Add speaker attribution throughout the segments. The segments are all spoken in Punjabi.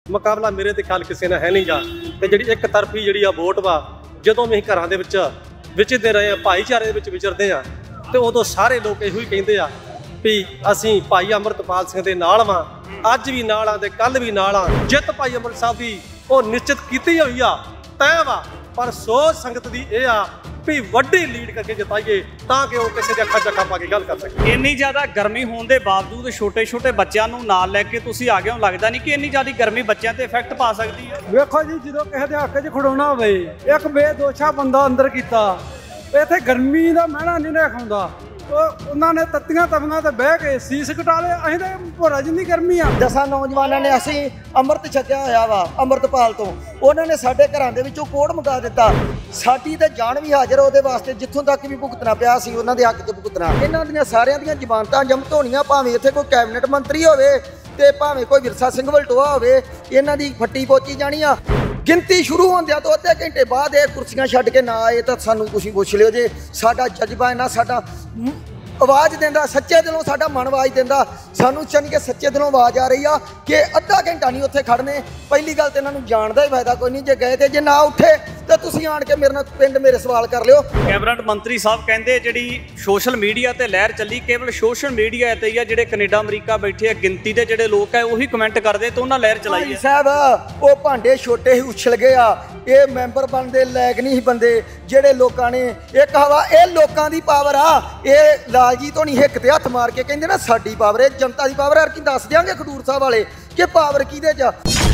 Speaker 1: ਮੁਕਾਬਲਾ ਮੇਰੇ ਤੇ ਖਿਆਲ ਕਿਸੇ ਨਾਲ ਹੈ ਨਹੀਂ ਗਾ। ਤੇ ਜਿਹੜੀ ਇੱਕ ਤਰਫੀ ਜਿਹੜੀ ਆ ਵੋਟ ਵਾ, ਜਦੋਂ ਵੀ ਅਸੀਂ ਘਰਾਂ ਦੇ ਵਿੱਚ ਵਿਚਰਦੇ ਰਹੇ ਆ, ਭਾਈਚਾਰੇ ਦੇ ਵਿੱਚ ਵਿਚਰਦੇ ਆ, ਤੇ ਉਦੋਂ ਸਾਰੇ ਲੋਕ ਇਹੋ ਹੀ ਕਹਿੰਦੇ ਆ ਵੀ ਅਸੀਂ ਭਾਈ ਅੰਮ੍ਰਿਤਪਾਲ ਸਿੰਘ ਦੇ ਨਾਲ ਵਾਂ, ਅੱਜ ਵੀ ਨਾਲ ਆ ਤੇ ਕੱਲ ਵੀ ਨਾਲ ਆ। ਜਿੱਤ ਭਾਈ ਅੰਮ੍ਰਿਤ ਸਾਹਿਬ ਦੀ ਉਹ ਨਿਸ਼ਚਿਤ ਕੀਤੀ ਹੋਈ ਆ, ਤੈਅ ਵਾ, ਪਰ ਸੋਚ ਸੰਗਤ ਦੀ ਇਹ ਆ ਵੀ ਵੱਡੀ ਲੀਡ ਕਰਕੇ ਜਿਤਾਈਏ ਤਾਂ ਕਿ ਉਹ ਕਿਸੇ ਦੇ ਅੱਖਾਂ 'ਚ ਅੱਖਾਂ ਪਾ ਕੇ ਗੱਲ ਕਰ ਸਕੇ।
Speaker 2: ਇੰਨੀ ਜ਼ਿਆਦਾ ਗਰਮੀ ਹੋਣ ਦੇ ਬਾਵਜੂਦ ਛੋਟੇ ਛੋਟੇ ਬੱਚਿਆਂ ਨੂੰ ਨਾਲ ਲੈ ਕੇ ਤੁਸੀਂ ਆ ਗਏ ਹੋ, ਲੱਗਦਾ ਨਹੀਂ ਕਿ ਇੰਨੀ ਜ਼ਿਆਦਾ ਗਰਮੀ ਬੱਚਿਆਂ ਤੇ ਇਫੈਕਟ ਪਾ ਸਕਦੀ ਹੈ?
Speaker 3: ਵੇਖੋ ਜੀ, ਜਦੋਂ ਕਿਸੇ ਦੇ ਹੱਕ 'ਚ ਖੜਾਉਣਾ ਹੋਵੇ, ਇੱਕ ਬੇਦੋਸ਼ਾ ਬੰਦਾ ਅੰਦਰ ਕੀਤਾ, ਇੱਥੇ ਗਰਮੀ ਦਾ ਮਹਿਣਾ ਨਹੀਂ ਨਾ ਖਾਂਦਾ। ਉਹਨਾਂ ਨੇ ਤੱਤੀਆਂ ਤਵੀਆਂ ਤੇ ਬਹਿ ਕੇ ਸੀਸ ਕਟਾ ਲਏ। ਅਸੀਂ ਤਾਂ ਭੋਰਾ ਜਿੰਨੀ ਗਰਮੀ ਆ।
Speaker 4: 10 ਨੌਜਵਾਨਾਂ ਨੇ ਅਸੀਂ ਅੰਮ੍ਰਿਤ ਛਕਿਆ ਹੋਇਆ ਵਾ ਅੰਮ੍ਰਿਤਪਾਲ ਤੋਂ, ਉਹਨਾਂ ਨੇ ਸਾਡੇ ਘਰਾਂ ਦੇ ਵਿੱਚੋਂ ਕੋੜ ਮੰਗਾ ਦਿੱਤਾ। ਸਾਡੀ ਤੇ ਜਾਨ ਵੀ ਹਾਜ਼ਰ ਉਹਦੇ ਵਾਸਤੇ, ਜਿੱਥੋਂ ਤੱਕ ਵੀ ਭੁਗਤਣਾ ਪਿਆ ਸੀ ਉਹਨਾਂ ਦੇ ਹੱਕ 'ਚ ਭੁਗਤਣਾ। ਇਹਨਾਂ ਦੀਆਂ ਸਾਰਿਆਂ ਦੀਆਂ ਜ਼ਮਾਨਤਾਂ ਜ਼ਬਤ ਹੋਣੀਆਂ, ਭਾਵੇਂ ਇੱਥੇ ਕੋਈ ਕੈਬਨਿਟ ਮੰਤਰੀ ਹੋਵੇ ਤੇ ਭਾਵੇਂ ਕੋਈ ਵਿਰਸਾ ਸਿੰਘ ਵਲਟੋਆ ਹੋਵੇ, ਇਹਨਾਂ ਦੀ ਫੱਟੀ ਪੋਚੀ ਜਾਣੀ ਆ। ਗਿਣਤੀ ਸ਼ੁਰੂ ਹੁੰਦਿਆਂ ਤੋਂ ਅੱਧੇ ਘੰਟੇ ਬਾਅਦ ਇਹ ਕੁਰਸੀਆਂ ਛੱਡ ਕੇ ਨਾ ਆਏ ਤਾਂ ਸਾਨੂੰ ਤੁਸੀਂ ਪੁੱਛ ਲਿਓ ਜੇ ਸਾਡਾ ਜਜ਼ਬਾ ਇਹਨਾਂ ਸਾਡਾ ਆਵਾਜ਼ ਦਿੰਦਾ, ਸੱਚੇ ਦਿਲੋਂ ਸਾਡਾ ਮਨ ਆਵਾਜ਼ ਦਿੰਦਾ। ਸਾਨੂੰ ਚੰਨ ਕੇ ਸੱਚੇ ਦਿਲੋਂ ਆਵਾਜ਼ ਆ ਰਹੀ ਆ ਕਿ ਅੱਧਾ ਘੰਟਾ ਨਹੀਂ ਉੱਥੇ ਖੜਨੇ। ਪਹਿਲੀ ਗੱਲ ਤੇ ਇਹਨਾਂ ਨੂੰ ਜਾਣ ਦਾ ਹੀ ਫਾਇਦਾ ਕੋਈ ਨਹੀਂ, ਜੇ ਗਏ ਤੇ ਜੇ ਨਾ ਉੱਠੇ ਤਾਂ ਤੁਸੀਂ ਆਣ ਕੇ ਮੇਰੇ ਨਾਲ ਪਿੰਡ ਮੇਰੇ ਸਵਾਲ ਕਰ ਲਿਓ।
Speaker 2: ਕੈਬਨਿਟ ਮੰਤਰੀ ਸਾਹਿਬ ਕਹਿੰਦੇ ਜਿਹੜੀ ਸੋਸ਼ਲ ਮੀਡੀਆ ਤੇ ਲਹਿਰ ਚੱਲੀ, ਕੇਵਲ ਸੋਸ਼ਲ ਮੀਡੀਆ ਤੇ ਹੀ ਆ, ਜਿਹੜੇ ਕੈਨੇਡਾ ਅਮਰੀਕਾ ਬੈਠੇ ਆ ਗਿਣਤੀ ਦੇ ਜਿਹੜੇ ਲੋਕ ਆ ਉਹੀ ਕਮੈਂਟ ਕਰਦੇ ਤੇ ਉਹਨਾਂ ਲਹਿਰ ਚਲਾਈ ਹੈ।
Speaker 4: ਸਾਹਿਬ ਉਹ ਭਾਂਡੇ ਛੋਟੇ ਹੀ ਉਛਲ ਗਏ ਆ, ਇਹ ਮੈਂਬਰ ਬਣਦੇ ਲਾਇਕ ਨਹੀਂ ਬੰਦੇ ਜਿਹੜੇ ਲੋਕਾਂ ਨੇ ਇੱਕ ਹਵਾ। ਇਹ ਲੋਕਾਂ ਦੀ ਪਾਵਰ ਆ, ਇਹ ਲਾਲਜੀਤ ਹੋਣੀ ਹਿੱਕ ਤੇ ਹੱਥ ਮਾਰ ਕੇ ਕਹਿੰਦੇ ਨਾ ਸਾਡੀ ਪਾਵਰ, ਇਹ ਜਨਤਾ ਦੀ ਪਾਵਰ। ਕੀ ਦੱਸ ਦਿਆਂਗੇ ਖਡੂਰ ਸਾਹਿਬ ਵਾਲੇ ਕਿ ਪਾਵਰ ਕਿਹਦੇ 'ਚ।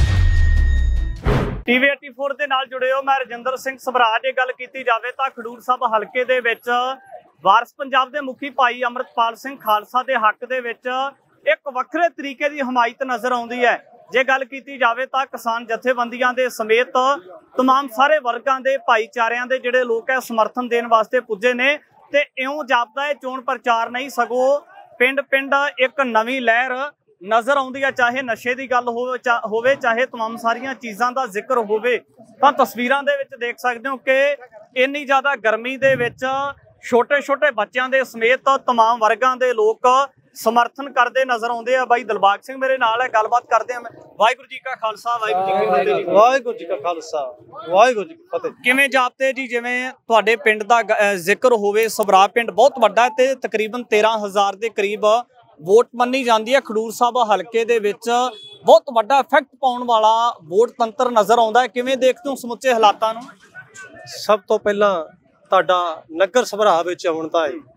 Speaker 2: ਟੀਵੀ 84 ਦੇ ਨਾਲ ਜੁੜੇ ਹੋ, ਮੈਂ ਰਜਿੰਦਰ ਸਿੰਘ ਸਭਰਾਜ। ਜੇ ਗੱਲ ਕੀਤੀ ਜਾਵੇ ਤਾਂ ਖਡੂਰ ਸਾਹਿਬ ਹਲਕੇ ਦੇ ਵਿੱਚ ਵਾਰਸ ਪੰਜਾਬ ਦੇ ਮੁਖੀ ਭਾਈ ਅੰਮ੍ਰਿਤਪਾਲ ਸਿੰਘ ਖਾਲਸਾ ਦੇ ਹੱਕ ਦੇ ਵਿੱਚ ਇੱਕ ਵੱਖਰੇ ਤਰੀਕੇ ਦੀ ਹਮਾਇਤ ਨਜ਼ਰ ਆਉਂਦੀ ਹੈ। ਜੇ ਗੱਲ ਕੀਤੀ ਜਾਵੇ ਤਾਂ ਕਿਸਾਨ ਜਥੇਬੰਦੀਆਂ ਦੇ ਸਮੇਤ ਤਮਾਮ ਸਾਰੇ ਵਰਗਾਂ ਦੇ ਭਾਈਚਾਰਿਆਂ ਦੇ ਜਿਹੜੇ ਲੋਕ ਹੈ ਸਮਰਥਨ ਦੇਣ ਵਾਸਤੇ ਪੁੱਜੇ ਨੇ। ਤੇ ਇਉਂ ਜਾਪਦਾ ਹੈ ਚੋਣ ਪ੍ਰਚਾਰ ਨਹੀਂ, ਸਗੋਂ ਪਿੰਡ ਪਿੰਡ ਇੱਕ ਨਵੀਂ ਲਹਿਰ ਨਜ਼ਰ ਆਉਂਦੀ ਹੈ। ਚਾਹੇ ਨਸ਼ੇ ਦੀ ਗੱਲ ਹੋਵੇ, ਚਾਹੇ ਤਮਾਮ ਸਾਰੀਆਂ ਚੀਜ਼ਾਂ ਦਾ ਜ਼ਿਕਰ ਹੋਵੇ, ਤਾਂ ਤਸਵੀਰਾਂ ਦੇ ਵਿੱਚ ਦੇਖ ਸਕਦੇ ਹੋ ਕਿ ਇੰਨੀ ਜ਼ਿਆਦਾ ਗਰਮੀ ਦੇ ਵਿੱਚ ਛੋਟੇ ਛੋਟੇ ਬੱਚਿਆਂ ਦੇ ਸਮੇਤ ਤਮਾਮ ਵਰਗਾਂ ਦੇ ਲੋਕ ਸਮਰਥਨ ਕਰਦੇ ਨਜ਼ਰ ਆਉਂਦੇ ਆ। ਬਾਈ ਦਿਲਬਾਗ ਸਿੰਘ ਮੇਰੇ ਨਾਲ ਹੈ, ਗੱਲਬਾਤ ਕਰਦੇ ਆ। ਵਾਹਿਗੁਰੂ ਜੀ ਕਾ ਖਾਲਸਾ, ਵਾਹਿਗੁਰੂ ਜੀ ਕੀ ਫਤਿਹ।
Speaker 1: ਵਾਹਿਗੁਰੂ ਜੀ ਕਾ ਖਾਲਸਾ, ਵਾਹਿਗੁਰੂ ਜੀ ਕੀ ਫਤਿਹ।
Speaker 2: ਕਿਵੇਂ ਜਾਪਦੇ ਜੀ, ਜਿਵੇਂ ਤੁਹਾਡੇ ਪਿੰਡ ਦਾ ਜ਼ਿਕਰ ਹੋਵੇ, ਸਭਰਾ ਪਿੰਡ ਬਹੁਤ ਵੱਡਾ ਤੇ ਤਕਰੀਬਨ 13,000 ਦੇ ਕਰੀਬ ਵੋਟ ਮੰਨੀ ਜਾਂਦੀ ਹੈ। ਖਡੂਰ ਸਾਹਿਬ ਹਲਕੇ ਦੇ ਵਿੱਚ ਬਹੁਤ ਵੱਡਾ ਇਫੈਕਟ ਪਾਉਣ ਵਾਲਾ ਵੋਟ ਤੰਤਰ ਨਜ਼ਰ ਆਉਂਦਾ ਹੈ। ਕਿਵੇਂ ਦੇਖਦੇ ਹੋ ਸਮੁੱਚੇ ਹਾਲਾਤਾਂ ਨੂੰ?
Speaker 1: ਸਭ ਤੋਂ ਪਹਿਲਾਂ ਤੁਹਾਡਾ ਨਗਰ ਸਭਰਾ ਵਿੱਚ ਆਉਣ ਦਾ ਹੈ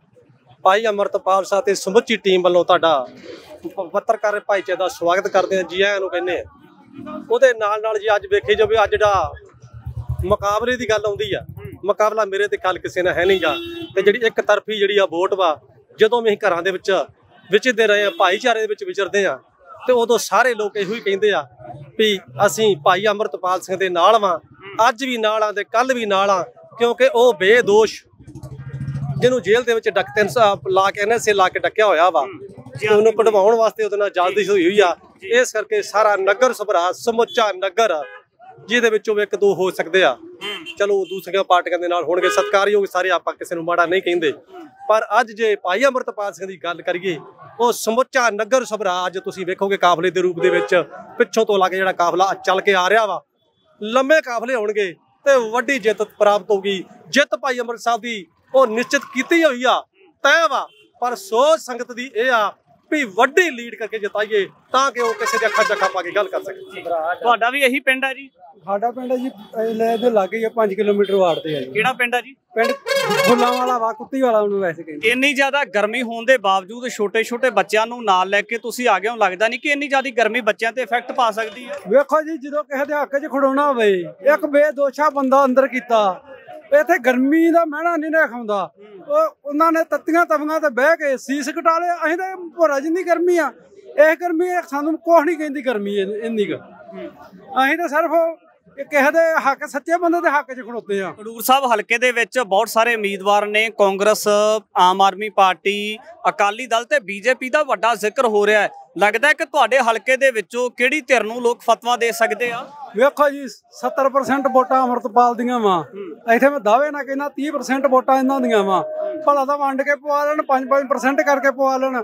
Speaker 1: ਭਾਈ ਅੰਮ੍ਰਿਤਪਾਲ ਸਾਹਿਬ ਤੇ ਸਮੁੱਚੀ ਟੀਮ ਵੱਲੋਂ ਤੁਹਾਡਾ ਪੱਤਰਕਾਰ ਭਾਈਚਾਰੇ ਦਾ ਸਵਾਗਤ ਕਰਦੇ ਹਾਂ, ਜੀ ਆਇਆਂ ਨੂੰ ਕਹਿੰਦੇ ਆ। ਉਹਦੇ ਨਾਲ ਨਾਲ ਜੀ ਅੱਜ ਵੇਖੀ ਜਾਵੇ, ਅੱਜ ਜਿਹੜਾ ਮੁਕਾਬਲੇ ਦੀ ਗੱਲ ਆਉਂਦੀ ਆ, ਮੁਕਾਬਲਾ ਮੇਰੇ ਤੇ ਖਿਆਲ ਕਿਸੇ ਨਾਲ ਹੈ ਨਹੀਂ ਗਾ। ਤੇ ਜਿਹੜੀ ਇੱਕ ਤਰਫੀ ਜਿਹੜੀ ਆ ਵੋਟ ਵਾ, ਜਦੋਂ ਵੀ ਅਸੀਂ ਘਰਾਂ ਦੇ ਵਿੱਚ ਵਿਚਰਦੇ ਰਹੇ ਆ, ਭਾਈਚਾਰੇ ਦੇ ਵਿੱਚ ਵਿਚਰਦੇ ਆ, ਤੇ ਉਦੋਂ ਸਾਰੇ ਲੋਕ ਇਹੋ ਹੀ ਕਹਿੰਦੇ ਆ ਵੀ ਅਸੀਂ ਭਾਈ ਅੰਮ੍ਰਿਤਪਾਲ ਸਿੰਘ ਦੇ ਨਾਲ ਵਾਂ, ਅੱਜ ਵੀ ਨਾਲ ਆ ਤੇ ਕੱਲ ਵੀ ਨਾਲ ਆ, ਕਿਉਂਕਿ ਉਹ ਬੇਦੋਸ਼ ਜਿਹਨੂੰ ਜੇਲ੍ਹ ਦੇ ਵਿੱਚ ਲਾ ਕੇ NSA ਲਾ ਕੇ ਡੱਕਿਆ ਹੋਇਆ ਵਾ, ਉਹਨੂੰ ਕਢਵਾਉਣ ਵਾਸਤੇ ਉਹਦੇ ਨਾਲ ਜਾਲਦਿਸ਼ ਹੋਈ ਆ। ਇਸ ਕਰਕੇ ਸਾਰਾ ਨਗਰ ਸਭਰਾ, ਸਮੁੱਚਾ ਨਗਰ, ਜਿਹਦੇ ਵਿੱਚੋਂ ਇੱਕ ਦੋ ਹੋ ਸਕਦੇ ਆ, ਚਲੋ ਦੂਸਰੀਆਂ ਪਾਰਟੀਆਂ ਦੇ ਨਾਲ ਹੋਣਗੇ, ਸਤਿਕਾਰਯੋਗ ਸਾਰੇ, ਆਪਾਂ ਕਿਸੇ ਨੂੰ ਮਾੜਾ ਨਹੀਂ ਕਹਿੰਦੇ। ਪਰ ਅੱਜ ਜੇ ਭਾਈ ਅੰਮ੍ਰਿਤਪਾਲ ਸਿੰਘ ਦੀ ਗੱਲ ਕਰੀਏ, ਉਹ ਸਮੁੱਚਾ ਨਗਰ ਸਭਰਾ ਅੱਜ ਤੁਸੀਂ ਵੇਖੋਗੇ ਕਾਫਲੇ ਦੇ ਰੂਪ ਦੇ ਵਿੱਚ ਪਿੱਛੋਂ ਤੋਂ ਲੱਗ ਜਿਹੜਾ ਕਾਫਲਾ ਚੱਲ ਕੇ ਆ ਰਿਹਾ ਵਾ, ਲੰਮੇ ਕਾਫਲੇ ਹੋਣਗੇ ਤੇ ਵੱਡੀ ਜਿੱਤ ਪ੍ਰਾਪਤ ਹੋਊਗੀ। ਜਿੱਤ ਭਾਈ ਅੰਮ੍ਰਿਤ ਸਾਹਿਬ ਦੀ ਉਹ ਨਿਸ਼ਚਿਤ ਕੀਤੀ ਹੋਈ ਆ, ਤੈਅ ਵਾ, ਪਰ ਸੋਚ ਸੰਗਤ ਦੀ ਇਹ ਆ ਵੀ ਵੱਡੀ ਲੀਡ ਕਰਕੇ ਜਿਤਾਈਏ ਤਾਂ ਕਿ ਉਹ ਕਿਸੇ ਦੇ ਅੱਖਾਂ 'ਚ ਅੱਖਾਂ ਪਾ ਕੇ ਗੱਲ ਕਰ ਸਕੇ।
Speaker 2: ਤੁਹਾਡਾ ਵੀ ਇਹੀ ਪਿੰਡ ਹੈ ਜੀ?
Speaker 3: ਸਾਡਾ ਪਿੰਡ ਹੈ ਜੀ, ਲੈ ਦੇ ਲਾਗੇ ਹੀ ਆ, 5 ਕਿਲੋਮੀਟਰ ਵਾਰਡ ਤੇ ਹੈ ਜੀ।
Speaker 2: ਕਿਹੜਾ ਪਿੰਡ ਹੈ ਜੀ?
Speaker 3: ਪਿੰਡ ਫੁੱਲਾਂ ਵਾਲਾ ਵਾ, ਕੁੱਤੀ ਵਾਲਾ ਉਹਨੂੰ ਵੈਸੇ ਕਹਿੰਦੇ।
Speaker 2: ਇੰਨੀ ਜ਼ਿਆਦਾ ਗਰਮੀ ਹੋਣ ਦੇ ਬਾਵਜੂਦ ਛੋਟੇ ਛੋਟੇ ਬੱਚਿਆਂ ਨੂੰ ਨਾਲ ਲੈ ਕੇ ਤੁਸੀਂ ਆ ਗਏ ਹੋ, ਲੱਗਦਾ ਨਹੀਂ ਕਿ ਇੰਨੀ ਜ਼ਿਆਦਾ ਗਰਮੀ ਬੱਚਿਆਂ ਤੇ ਇਫੈਕਟ ਪਾ ਸਕਦੀ ਹੈ?
Speaker 3: ਵੇਖੋ ਜੀ, ਜਦੋਂ ਕਿਸੇ ਦੇ ਹੱਕ 'ਚ ਖੜਾਉਣਾ ਹੋਵੇ, ਇੱਕ ਬੇਦੋਸ਼ਾ ਬੰਦਾ ਅੰਦਰ ਕੀਤਾ, ਇੱਥੇ ਗਰਮੀ ਦਾ ਮਹਿਣਾ ਨਹੀਂ ਨਾ ਖਾਂਦਾ। ਉਹਨਾਂ ਨੇ ਤੱਤੀਆਂ ਤਵੀਆਂ ਤੇ ਬਹਿ ਕੇ ਸੀਸ ਕਟਾ ਲਏ। ਅਸੀਂ ਤਾਂ ਭੋਰਾ ਜਿੰਨੀ ਗਰਮੀ ਆ, ਇਹ ਗਰਮੀ ਸਾਨੂੰ ਕੁਛ ਨਹੀਂ ਕਹਿੰਦੀ ਗਰਮੀ ਇੰਨੀ ਕੁ। ਅਸੀਂ ਤਾਂ ਸਿਰਫ ਕਿਸੇ ਦੇ ਹੱਕ, ਸੱਚੇ ਬੰਦੇ ਦੇ ਹੱਕ 'ਚ ਖੜੋਤੇ ਆ।
Speaker 2: ਖਡੂਰ ਸਾਹਿਬ ਹਲਕੇ ਦੇ ਵਿੱਚ ਬਹੁਤ ਸਾਰੇ ਉਮੀਦਵਾਰ ਨੇ, ਕਾਂਗਰਸ, ਆਮ ਆਦਮੀ ਪਾਰਟੀ, ਅਕਾਲੀ ਦਲ ਤੇ BJP ਦਾ ਵੱਡਾ ਜ਼ਿਕਰ ਹੋ ਰਿਹਾ ਹੈ। ਲੱਗਦਾ ਹੈ ਕਿ ਤੁਹਾਡੇ ਹਲਕੇ ਦੇ ਵਿੱਚੋਂ ਕਿਹੜੀ ਧਿਰ ਨੂੰ ਲੋਕ ਫਤਵਾ ਦੇ ਸਕਦੇ ਆ?
Speaker 3: ਵੇਖੋ ਜੀ, 70% ਵੋਟਾਂ ਅੰਮ੍ਰਿਤਪਾਲ ਦੀਆਂ ਵਾ। ਇੱਥੇ ਮੈਂ ਦਾਅਵੇ ਨਾਲ ਕਹਿੰਦਾ 30% ਵੋਟਾਂ ਇਹਨਾਂ ਦੀਆਂ ਵਾ। ਭਲਾ ਤਾਂ ਵੰਡ ਕੇ ਪਵਾ ਲੈਣ, 5-5% ਕਰਕੇ ਪਵਾ ਲੈਣ,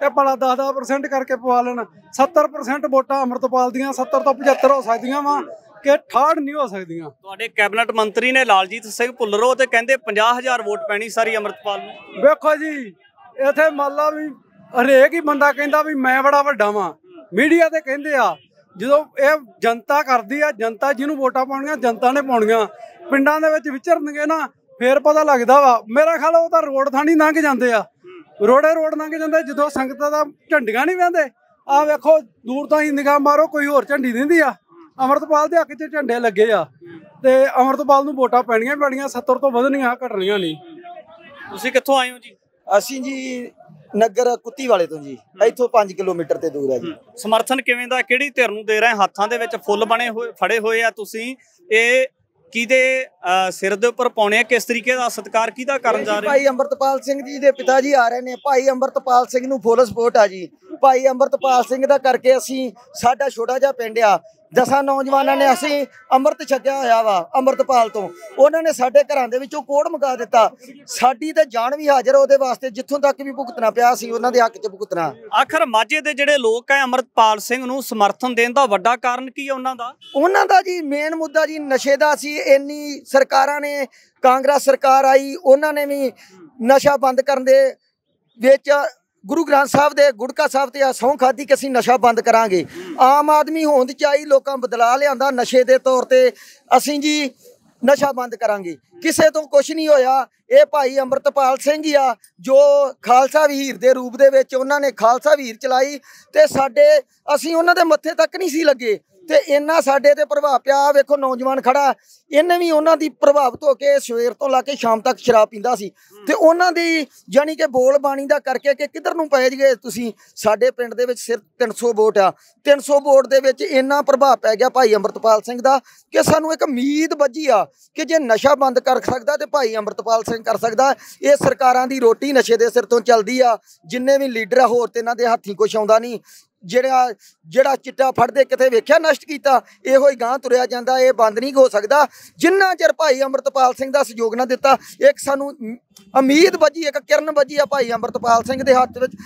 Speaker 3: ਇਹ ਭਲਾ 10% ਕਰਕੇ ਪਵਾ ਲੈਣ। 70% ਵੋਟਾਂ ਅੰਮ੍ਰਿਤਪਾਲ ਦੀਆਂ 70 ਤੋਂ 75 ਹੋ ਸਕਦੀਆਂ ਵਾ ਕਿ 68 ਨਹੀਂ ਹੋ ਸਕਦੀਆਂ।
Speaker 2: ਤੁਹਾਡੇ ਕੈਬਨਿਟ ਮੰਤਰੀ ਨੇ ਲਾਲਜੀਤ ਸਿੰਘ ਭੁੱਲਰ ਤੇ ਕਹਿੰਦੇ 50,000 ਵੋਟ ਪੈਣੀ ਸਾਰੀ ਅੰਮ੍ਰਿਤਪਾਲ ਨੂੰ।
Speaker 3: ਵੇਖੋ ਜੀ ਇੱਥੇ ਮੰਨ ਲਾ ਵੀ ਹਰੇਕ ਹੀ ਬੰਦਾ ਕਹਿੰਦਾ ਵੀ ਮੈਂ ਬੜਾ ਵੱਡਾ ਵਾਂ। ਮੀਡੀਆ ਤੇ ਕਹਿੰਦੇ ਆ, ਜਦੋਂ ਇਹ ਜਨਤਾ ਕਰਦੀ ਆ, ਜਨਤਾ ਜਿਹਨੂੰ ਵੋਟਾਂ ਪਾਉਣੀਆਂ ਜਨਤਾ ਨੇ ਪਾਉਣੀਆਂ। ਪਿੰਡਾਂ ਦੇ ਵਿੱਚ ਵਿਚਰਨਗੇ ਨਾ ਫੇਰ ਪਤਾ ਲੱਗਦਾ ਵਾ। ਮੇਰਾ ਖਿਆਲ ਉਹ ਤਾਂ ਰੋਡ ਥਾਣੀ ਲੰਘ ਜਾਂਦੇ ਆ, ਰੋੜੇ ਰੋਡ ਲੰਘ ਜਾਂਦੇ। ਜਦੋਂ ਸੰਗਤਾਂ ਦਾ ਝੰਡੀਆਂ ਨਹੀਂ ਵਹਿੰਦੇ, ਆਹ ਵੇਖੋ ਦੂਰ ਤਾਂ ਹੀ ਨਿਗਾਹ ਮਾਰੋ ਕੋਈ ਹੋਰ ਝੰਡੀ ਦਿੰਦੀ ਆ। ਅੰਮ੍ਰਿਤਪਾਲ ਦੇ ਹੱਕ 'ਚ ਝੰਡੇ ਲੱਗੇ ਆ ਤੇ ਅੰਮ੍ਰਿਤਪਾਲ ਨੂੰ ਵੋਟਾਂ ਪੈਣੀਆਂ 70 ਤੋਂ ਵਧਣੀਆਂ ਘਟਣੀਆਂ ਨਹੀਂ।
Speaker 2: ਤੁਸੀਂ ਕਿੱਥੋਂ ਆਏ ਹੋ ਜੀ?
Speaker 4: ਅਸੀਂ ਜੀ ਨਗਰ ਕੁੱਤੀ ਵਾਲੇ ਤੋਂ ਜੀ, ਇੱਥੋਂ 5 ਕਿਲੋਮੀਟਰ ਤੇ ਦੂਰ ਹੈ ਜੀ।
Speaker 2: ਸਮਰਥਨ ਕਿਵੇਂ ਦਾ, ਕਿਹੜੀ ਧਿਰ ਨੂੰ ਦੇ ਰਹੇ? ਹੱਥਾਂ ਦੇ ਵਿੱਚ ਫੁੱਲ ਬਣੇ ਹੋਏ ਫੜੇ ਹੋਏ ਆ ਤੁਸੀਂ, ਇਹ ਕਿਹਦੇ ਸਿਰ ਦੇ ਉੱਪਰ ਪਾਉਣੇ ਆ? ਕਿਸ ਤਰੀਕੇ ਦਾ ਸਤਿਕਾਰ ਕਿਹਦਾ ਕਰਨ ਜਾ ਰਹੇ?
Speaker 4: ਭਾਈ ਅੰਮ੍ਰਿਤਪਾਲ ਸਿੰਘ ਜੀ ਦੇ ਪਿਤਾ ਜੀ ਆ ਰਹੇ ਨੇ। ਭਾਈ ਅੰਮ੍ਰਿਤਪਾਲ ਸਿੰਘ ਨੂੰ ਫੁੱਲ ਸਪੋਰਟ ਆ ਜੀ। ਭਾਈ ਅੰਮ੍ਰਿਤਪਾਲ ਸਿੰਘ ਦਾ ਕਰਕੇ ਅਸੀਂ, ਸਾਡਾ ਛੋਟਾ ਜਿਹਾ ਪਿੰਡ ਆ, 10 ਨੌਜਵਾਨਾਂ ਨੇ ਅਸੀਂ ਅੰਮ੍ਰਿਤ ਛਕਿਆ ਹੋਇਆ ਵਾ ਅੰਮ੍ਰਿਤਪਾਲ ਤੋਂ। ਉਹਨਾਂ ਨੇ ਸਾਡੇ ਘਰਾਂ ਦੇ ਵਿੱਚੋਂ ਕੋੜ ਮੁਕਾ ਦਿੱਤਾ। ਸਾਡੀ ਤੇ ਜਾਨ ਵੀ ਹਾਜ਼ਰ ਉਹਦੇ ਵਾਸਤੇ, ਜਿੱਥੋਂ ਤੱਕ ਵੀ ਭੁਗਤਣਾ ਪਿਆ ਸੀ ਉਹਨਾਂ ਦੇ ਹੱਕ 'ਚ ਭੁਗਤਣਾ।
Speaker 2: ਆਖਰ ਮਾਝੇ ਦੇ ਜਿਹੜੇ ਲੋਕ ਹੈ ਅੰਮ੍ਰਿਤਪਾਲ ਸਿੰਘ ਨੂੰ ਸਮਰਥਨ ਦੇਣ ਦਾ ਵੱਡਾ ਕਾਰਨ ਕੀ ਹੈ ਉਹਨਾਂ ਦਾ?
Speaker 4: ਉਹਨਾਂ ਦਾ ਜੀ ਮੇਨ ਮੁੱਦਾ ਜੀ ਨਸ਼ੇ ਦਾ ਸੀ। ਇੰਨੀ ਸਰਕਾਰਾਂ ਨੇ, ਕਾਂਗਰਸ ਸਰਕਾਰ ਆਈ, ਉਹਨਾਂ ਨੇ ਵੀ ਨਸ਼ਾ ਬੰਦ ਕਰਨ ਦੇ ਵਿੱਚ ਗੁਰੂ ਗ੍ਰੰਥ ਸਾਹਿਬ ਦੇ ਗੁਟਕਾ ਸਾਹਿਬ ਤੇ ਆ ਸਹੁੰ ਖਾਧੀ ਕਿ ਅਸੀਂ ਨਸ਼ਾ ਬੰਦ ਕਰਾਂਗੇ। ਆਮ ਆਦਮੀ ਹੋਂਦ ਚ ਆਈ, ਲੋਕਾਂ ਬਦਲਾ ਲਿਆਂਦਾ ਨਸ਼ੇ ਦੇ ਤੌਰ ਤੇ, ਅਸੀਂ ਜੀ ਨਸ਼ਾ ਬੰਦ ਕਰਾਂਗੇ। ਕਿਸੇ ਤੋਂ ਕੁਝ ਨਹੀਂ ਹੋਇਆ। ਇਹ ਭਾਈ ਅੰਮ੍ਰਿਤਪਾਲ ਸਿੰਘ ਹੀ ਆ ਜੋ ਖਾਲਸਾ ਵੀਰ ਦੇ ਰੂਪ ਦੇ ਵਿੱਚ ਉਹਨਾਂ ਨੇ ਖਾਲਸਾ ਵੀਰ ਚਲਾਈ ਤੇ ਅਸੀਂ ਉਹਨਾਂ ਦੇ ਮੱਥੇ ਤੱਕ ਨਹੀਂ ਸੀ ਲੱਗੇ ਤੇ ਇੰਨਾ ਸਾਡੇ ਤੇ ਪ੍ਰਭਾਵ ਪਿਆ। ਵੇਖੋ ਨੌਜਵਾਨ ਖੜਾ, ਇਹਨੇ ਵੀ ਉਹਨਾਂ ਦੀ ਪ੍ਰਭਾਵਿਤ ਹੋ ਕੇ ਸਵੇਰ ਤੋਂ ਲਾ ਕੇ ਸ਼ਾਮ ਤੱਕ ਸ਼ਰਾਬ ਪੀਂਦਾ ਸੀ ਤੇ ਉਹਨਾਂ ਦੀ ਜਾਨੀ ਕਿ ਬੋਲ ਬਾਣੀ ਦਾ ਕਰਕੇ ਕਿ ਕਿੱਧਰ ਨੂੰ ਪੈ ਜਗੇ ਤੁਸੀਂ। ਸਾਡੇ ਪਿੰਡ ਦੇ ਵਿੱਚ ਸਿਰਫ 300 ਵੋਟ ਆ, 300 ਵੋਟ ਦੇ ਵਿੱਚ ਇੰਨਾ ਪ੍ਰਭਾਵ ਪੈ ਗਿਆ ਭਾਈ ਅੰਮ੍ਰਿਤਪਾਲ ਸਿੰਘ ਦਾ ਕਿ ਸਾਨੂੰ ਇੱਕ ਉਮੀਦ ਬੱਝੀ ਆ ਕਿ ਜੇ ਨਸ਼ਾ ਬੰਦ ਕਰ ਸਕਦਾ ਤੇ ਭਾਈ ਅੰਮ੍ਰਿਤਪਾਲ ਸਿੰਘ ਕਰ ਸਕਦਾ। ਇਹ ਸਰਕਾਰਾਂ ਦੀ ਰੋਟੀ ਨਸ਼ੇ ਦੇ ਸਿਰ ਤੋਂ ਚੱਲਦੀ ਆ। ਜਿੰਨੇ ਵੀ ਲੀਡਰ ਆ ਹੋਰ ਤੇ ਇਹਨਾਂ ਦੇ ਹੱਥੀਂ ਕੁਛ ਆਉਂਦਾ ਨਹੀਂ। ਜਿਹੜਾ ਚਿੱਟਾ ਫੜਦੇ ਕਿਤੇ ਵੇਖਿਆ ਨਸ਼ਟ ਕੀਤਾ, ਇਹੋ ਹੀ ਗਾਂ ਤੁਰਿਆ ਜਾਂਦਾ। ਇਹ ਬੰਦ ਨਹੀਂ ਹੋ ਸਕਦਾ ਜਿੰਨਾ ਚਿਰ ਭਾਈ ਅੰਮ੍ਰਿਤਪਾਲ ਸਿੰਘ ਦਾ ਸਹਿਯੋਗ ਨਾ ਦਿੱਤਾ। ਇੱਕ ਸਾਨੂੰ ਉਮੀਦ ਬੱਝੀ, ਇੱਕ ਕਿਰਨ ਬੱਝੀ ਆ ਭਾਈ ਅੰਮ੍ਰਿਤਪਾਲ ਸਿੰਘ ਦੇ ਹੱਥ ਵਿੱਚ।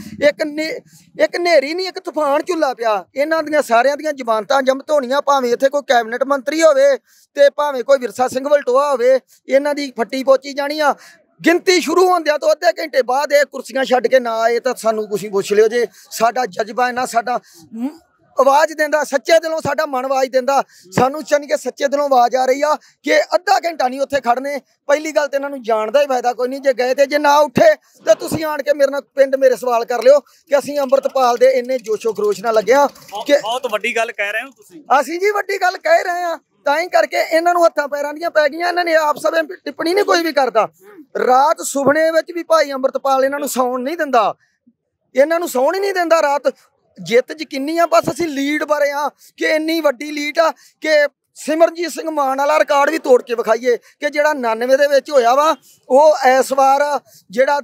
Speaker 4: ਇੱਕ ਹਨੇਰੀ ਨਹੀਂ, ਇੱਕ ਤੂਫਾਨ ਝੁੱਲਾ ਪਿਆ। ਇਹਨਾਂ ਦੀਆਂ ਸਾਰਿਆਂ ਦੀਆਂ ਜ਼ਮਾਨਤਾਂ ਜ਼ਬਤ ਹੋਣੀਆਂ, ਭਾਵੇਂ ਇੱਥੇ ਕੋਈ ਕੈਬਨਿਟ ਮੰਤਰੀ ਹੋਵੇ ਤੇ ਭਾਵੇਂ ਕੋਈ ਵਿਰਸਾ ਸਿੰਘ ਵਲਟੋਆ ਹੋਵੇ, ਇਹਨਾਂ ਦੀ ਫੱਟੀ ਪੋਚੀ ਜਾਣੀ ਆ। ਗਿਣਤੀ ਸ਼ੁਰੂ ਹੁੰਦਿਆਂ ਤੋਂ ਅੱਧੇ ਘੰਟੇ ਬਾਅਦ ਇਹ ਕੁਰਸੀਆਂ ਛੱਡ ਕੇ ਨਾ ਆਏ ਤਾਂ ਸਾਨੂੰ ਕੁਛ ਪੁੱਛ ਲਿਓ ਜੇ। ਸਾਡਾ ਜਜ਼ਬਾ ਇਹਨਾਂ ਸਾਡਾ ਆਵਾਜ਼ ਦਿੰਦਾ, ਸੱਚੇ ਦਿਲੋਂ ਸਾਡਾ ਮਨ ਆਵਾਜ਼ ਦਿੰਦਾ। ਸਾਨੂੰ ਚੰਨ ਕੇ ਸੱਚੇ ਦਿਲੋਂ ਆਵਾਜ਼ ਆ ਰਹੀ ਆ ਕਿ ਅੱਧਾ ਘੰਟਾ ਨਹੀਂ ਉੱਥੇ ਖੜਨੇ। ਪਹਿਲੀ ਗੱਲ ਤੇ ਇਹਨਾਂ ਨੂੰ ਜਾਣ ਦਾ ਹੀ ਫਾਇਦਾ ਕੋਈ ਨਹੀਂ। ਜੇ ਗਏ ਤੇ ਜੇ ਨਾ ਉੱਠੇ ਤੇ ਤੁਸੀਂ ਆਣ ਕੇ ਮੇਰੇ ਨਾਲ ਪਿੰਡ ਮੇਰੇ ਸਵਾਲ ਕਰ ਲਿਓ ਕਿ ਅਸੀਂ ਅੰਮ੍ਰਿਤਪਾਲ ਦੇ ਇੰਨੇ ਜੋਸ਼ੋ ਖਰੋਸ਼ ਨਾਲ ਲੱਗਿਆ ਕਿ
Speaker 2: ਬਹੁਤ ਵੱਡੀ ਗੱਲ ਕਹਿ ਰਹੇ ਹੋ ਤੁਸੀਂ।
Speaker 4: ਅਸੀਂ ਜੀ ਵੱਡੀ ਗੱਲ ਕਹਿ ਰਹੇ ਹਾਂ, ਤਾਂ ਹੀ ਕਰਕੇ ਇਹਨਾਂ ਨੂੰ ਹੱਥਾਂ ਪੈਰਾਂ ਦੀਆਂ ਪੈ ਗਈਆਂ। ਇਹਨਾਂ ਨੇ ਆਪ ਸਭੇ ਟਿੱਪਣੀ ਨਹੀਂ ਕੋਈ ਵੀ ਕਰਦਾ। ਰਾਤ ਸੁਪਨੇ ਵਿੱਚ ਵੀ ਭਾਈ ਅੰਮ੍ਰਿਤਪਾਲ ਇਹਨਾਂ ਨੂੰ ਸੌਣ ਨਹੀਂ ਦਿੰਦਾ, ਇਹਨਾਂ ਨੂੰ ਸੌਣ ਹੀ ਨਹੀਂ ਦਿੰਦਾ। ਰਾਤ ਜਿੱਤ ਯਕੀਨੀ ਆ, ਬਸ ਅਸੀਂ ਲੀਡ ਬਾਰੇ ਆ ਕਿ ਇੰਨੀ ਵੱਡੀ ਲੀਡ ਆ ਕਿ ਸਿਮਰਨਜੀਤ ਸਿੰਘ ਮਾਨ ਵਾਲਾ ਰਿਕਾਰਡ ਵੀ ਤੋੜ ਕੇ ਵਿਖਾਈਏ ਕਿ ਜਿਹੜਾ 99 ਦੇ ਵਿੱਚ ਹੋਇਆ ਵਾ ਉਹ ਇਸ ਵਾਰ ਜਿਹੜਾ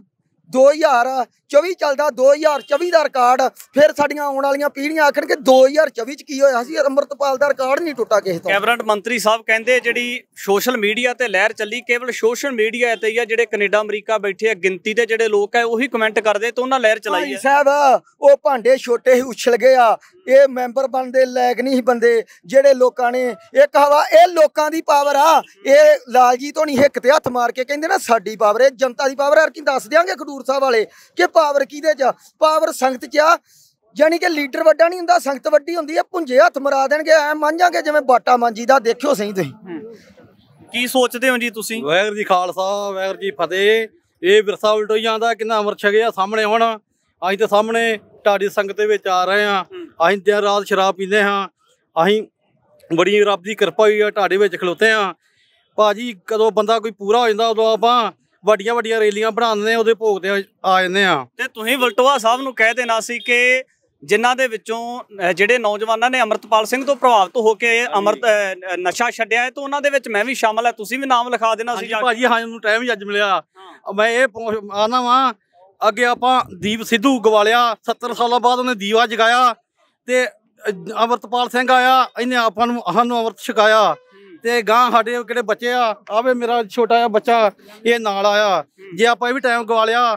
Speaker 4: 2024 ਚੱਲਦਾ 2024 ਦਾ ਰਿਕਾਰਡ। ਫਿਰ ਸਾਡੀਆਂ ਆਉਣ ਵਾਲੀਆਂ ਪੀੜ੍ਹੀਆਂ ਆਖਣ ਕਿ 2024 ਚ ਕੀ ਹੋਇਆ ਸੀ। ਅੰਮ੍ਰਿਤਪਾਲ ਦਾ ਰਿਕਾਰਡ ਨਹੀਂ ਟੁੱਟਾ ਕਿਸੇ ਤੋਂ।
Speaker 2: ਕੈਬਨਿਟ ਮੰਤਰੀ ਸਾਹਿਬ ਕਹਿੰਦੇ ਜਿਹੜੀ ਸੋਸ਼ਲ ਮੀਡੀਆ ਤੇ ਲਹਿਰ ਚੱਲੀ, ਕੇਵਲ ਸੋਸ਼ਲ ਮੀਡੀਆ ਤੇ ਹੀ ਆ। ਜਿਹੜੇ ਕੈਨੇਡਾ ਅਮਰੀਕਾ ਬੈਠੇ ਆ ਗਿਣਤੀ ਦੇ ਜਿਹੜੇ ਲੋਕ ਆ ਉਹੀ ਕਮੈਂਟ ਕਰਦੇ ਤੇ ਉਹਨਾਂ ਲਹਿਰ ਚਲਾਈ ਹੈ।
Speaker 4: ਸਾਹਿਬ ਉਹ ਭਾਂਡੇ ਛੋਟੇ ਹੀ ਉਛਲ ਗਏ ਆ। ਇਹ ਮੈਂਬਰ ਬਣਦੇ ਲਾਇਕ ਨਹੀਂ ਬੰਦੇ ਜਿਹੜੇ ਲੋਕਾਂ ਨੇ ਇੱਕ ਹਵਾ। ਇਹ ਲੋਕਾਂ ਦੀ ਪਾਵਰ ਆ। ਇਹ ਲਾਲਜੀਤ ਹੋਣੀ ਹਿੱਕ ਤੇ ਹੱਥ ਮਾਰ ਕੇ ਕਹਿੰਦੇ ਨਾ ਸਾਡੀ ਪਾਵਰ, ਇਹ ਜਨਤਾ ਦੀ ਪਾਵਰ। ਕੀ ਦੱਸ ਦਿਆਂਗੇ ਖਡੂਰ ਸਾਹਿਬ ਵਾਲੇ ਕਿ ਪਾਵਰ ਕਿਹਦੇ ਚ? ਪਾਵਰ ਸੰਗਤ ਚ ਆ। ਜਾਨੀ ਕਿ ਲੀਡਰ ਵੱਡਾ ਨਹੀਂ ਹੁੰਦਾ, ਸੰਗਤ ਵੱਡੀ ਹੁੰਦੀ ਹੈ। ਪੁੰਜੇ ਹੱਥ ਮਰਾ ਦੇਣਗੇ, ਐ ਮੰਝਾਂਗੇ ਜਿਵੇਂ ਬਾਟਾ ਮਾਂਜੀ ਦਾ। ਦੇਖਿਓ ਸਹੀ ਤੁਸੀਂ
Speaker 2: ਕੀ ਸੋਚਦੇ ਹੋ ਜੀ ਤੁਸੀਂ?
Speaker 5: ਵਾਹਿਗੁਰੂ ਜੀ ਖਾਲਸਾ, ਵਾਹਿਗੁਰੂ ਜੀ ਫਤਿਹ। ਇਹ ਵਿਰਸਾ ਉਲਟੋਈ ਜਾਂਦਾ ਕਿੰਨਾ ਅੰਮ੍ਰਿਤ ਛਕਿਆ ਸਾਹਮਣੇ। ਹੁਣ ਅਸੀਂ ਤੇ ਸਾਹਮਣੇ ਤੁਹਾਡੀ ਸੰਗਤ ਦੇ ਵਿੱਚ ਆ ਰਹੇ ਹਾਂ। ਅਸੀਂ ਦਿਨ ਰਾਤ ਸ਼ਰਾਬ ਪੀਂਦੇ ਹਾਂ। ਅਸੀਂ ਬੜੀ ਰੱਬ ਦੀ ਕਿਰਪਾ ਹੋਈ ਆ, ਤੁਹਾਡੇ ਵਿੱਚ ਖਲੋਤੇ ਹਾਂ ਭਾਜੀ। ਕਦੋਂ ਬੰਦਾ ਕੋਈ ਪੂਰਾ ਹੋ ਜਾਂਦਾ ਉਦੋਂ ਆਪਾਂ ਵੱਡੀਆਂ ਵੱਡੀਆਂ ਰੈਲੀਆਂ ਬਣਾ ਦਿੰਦੇ, ਉਹਦੇ ਭੋਗ ਤੇ ਆ ਜਾਂਦੇ ਆ।
Speaker 2: ਤੇ ਤੁਸੀਂ ਵਲਟੋਆ ਸਾਹਿਬ ਨੂੰ ਕਹਿ ਦੇਣਾ ਸੀ ਕਿ ਜਿਨ੍ਹਾਂ ਦੇ ਵਿੱਚੋਂ ਜਿਹੜੇ ਨੌਜਵਾਨਾਂ ਨੇ ਅੰਮ੍ਰਿਤਪਾਲ ਸਿੰਘ ਤੋਂ ਪ੍ਰਭਾਵਿਤ ਹੋ ਕੇ ਨਸ਼ਾ ਛੱਡਿਆ ਹੈ ਤਾਂ ਉਹਨਾਂ ਦੇ ਵਿੱਚ ਮੈਂ ਵੀ ਸ਼ਾਮਲ ਹੈ, ਤੁਸੀਂ ਵੀ ਨਾਮ ਲਿਖਾ ਦੇਣਾ ਸੀ
Speaker 5: ਭਾਜੀ। ਹਾਂ, ਮੈਨੂੰ ਟਾਈਮ ਹੀ ਅੱਜ ਮਿਲਿਆ। ਮੈਂ ਇਹ ਆਨਾ ਵਾਂ ਅੱਗੇ ਆਪਾਂ ਦੀਪ ਸਿੱਧੂ ਗਵਾਲਿਆ 70 ਸਾਲਾਂ ਬਾਅਦ ਉਹਨੇ ਦੀਵਾ ਜਗਾਇਆ ਤੇ ਅੰਮ੍ਰਿਤਪਾਲ ਸਿੰਘ ਆਇਆ, ਇਹਨੇ ਸਾਨੂੰ ਅੰਮ੍ਰਿਤ ਛਕਾਇਆ। ਤੇ ਗਾਂ ਸਾਡੇ ਕਿਹੜੇ ਬੱਚੇ ਆ, ਆਵੇ ਮੇਰਾ ਛੋਟਾ ਜਿਹਾ ਬੱਚਾ ਇਹ ਨਾਲ ਆਇਆ। ਜੇ ਆਪਾਂ ਇਹ ਵੀ ਟਾਈਮ ਗਵਾ ਲਿਆ